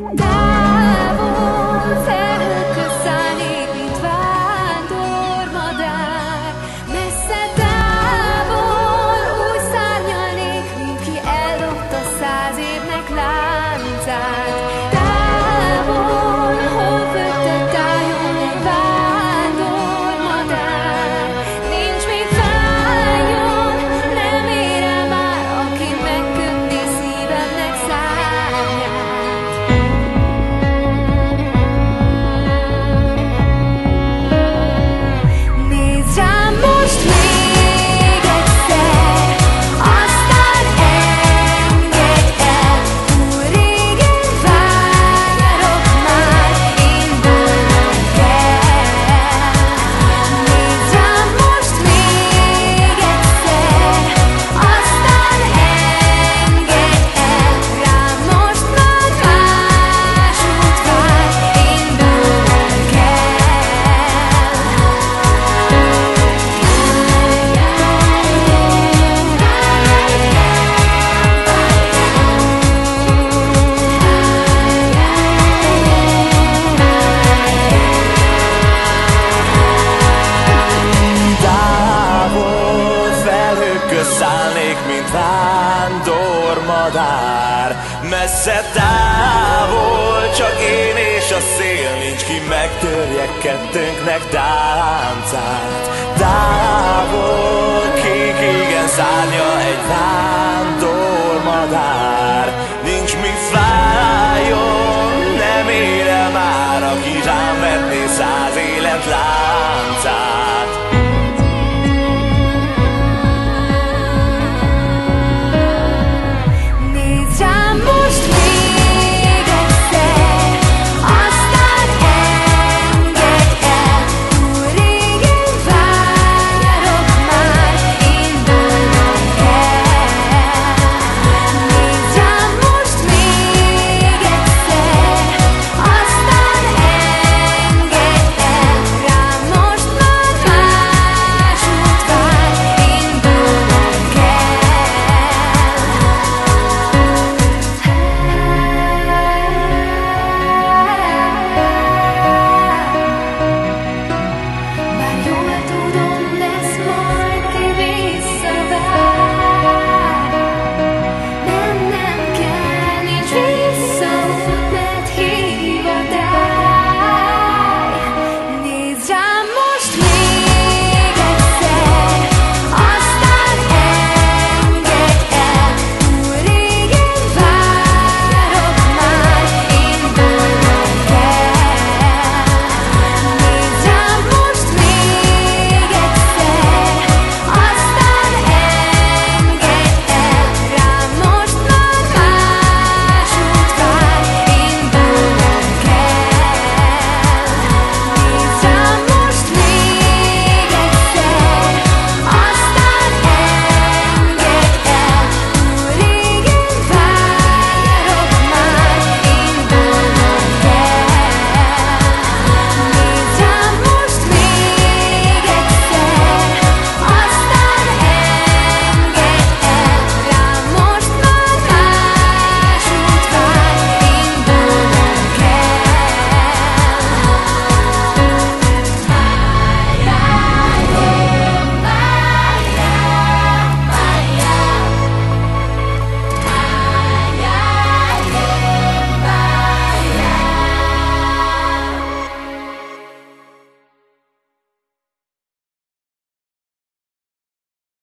Távol felhők közt szállnék, mint vándormadár. Messze távol úgy szárnyalnék, mint ki eldobta 100 évnek láncát. Távol hófötte tájon egy vándormadár. Nincs mit fájjon, nem ér el már, aki megkötné szívemnek szárnyát. Nézd rám most még egyszer, aztán engedj el. Túl régen várok már, én bőlnem kell. Nézd rám most még egyszer, aztán engedj el. Rám most már más út vár, én bőlnem kell. Távol felhők közt szállnék, mint vándormadár. Messze távol, csak én és a szél, nincs ki megtörje kettőnknek táncát. Távol kék égen szárnya egy vándormadár. Nincs mi fájjon, nem ér el már, aki rám vetné 100 élet lát.